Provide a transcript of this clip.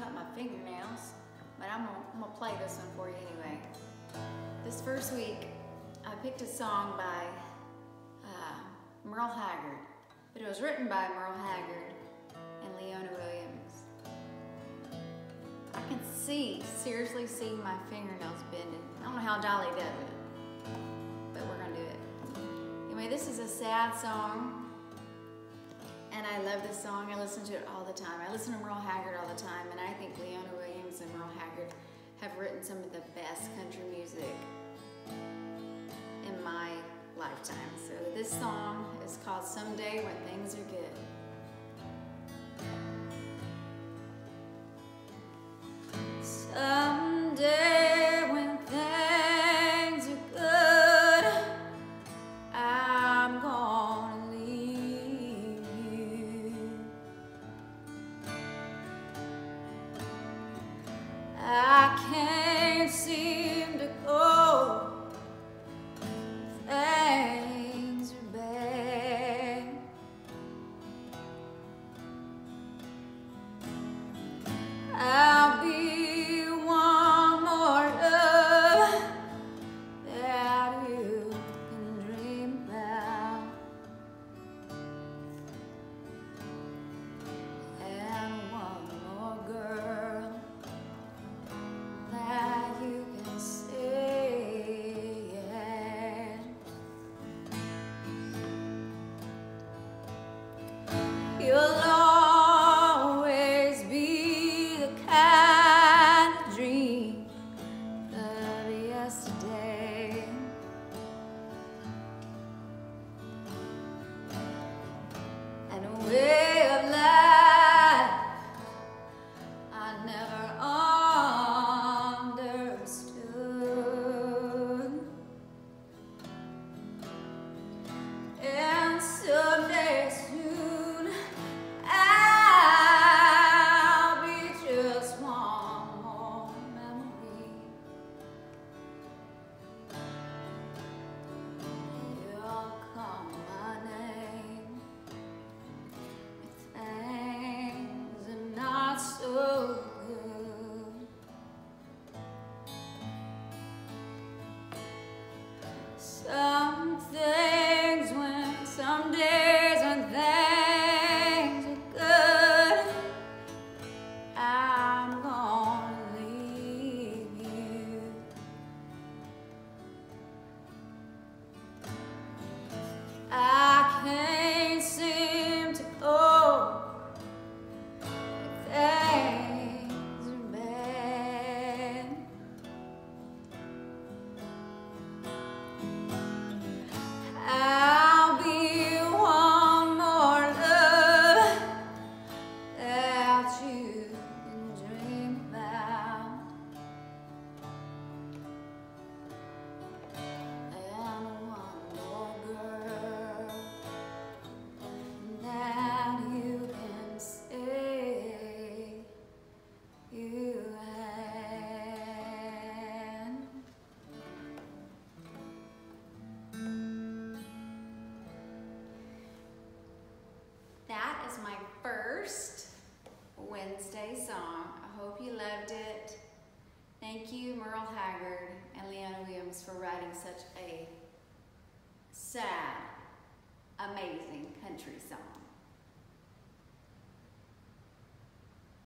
about my fingernails, but I'm gonna play this one for you anyway. This first week, I picked a song by Merle Haggard, but it was written by Merle Haggard and Leona Williams. I can seriously see my fingernails bending. I don't know how Dolly does it, but we're gonna do it. Anyway, this is a sad song, and I love this song. I listen to it all the time. I listen to Merle Haggard all the time, and I think Leona Williams and Merle Haggard have written some of the best country music in my lifetime. So this song is called Someday When Things Are Good. Someday when things are good, I'm gonna leave you. I can't seem to go. Things are bad. I'll be one more love that you can dream about, and one more girl that you can say yes. You'll always be the kind of dream of yesterday. And a way of life I never understood. And someday soon I'll be just one more memory. You'll call my name if things are not so good. Some days when things are good, I'm gonna leave you. I can't seem to go. Things are bad. I'll be one more love that you can dream about, and one more girl that you can say you had. That is my first Wednesday song. I hope you loved it. Thank you, Merle Haggard and Leona Williams, for writing such a sad, amazing country song.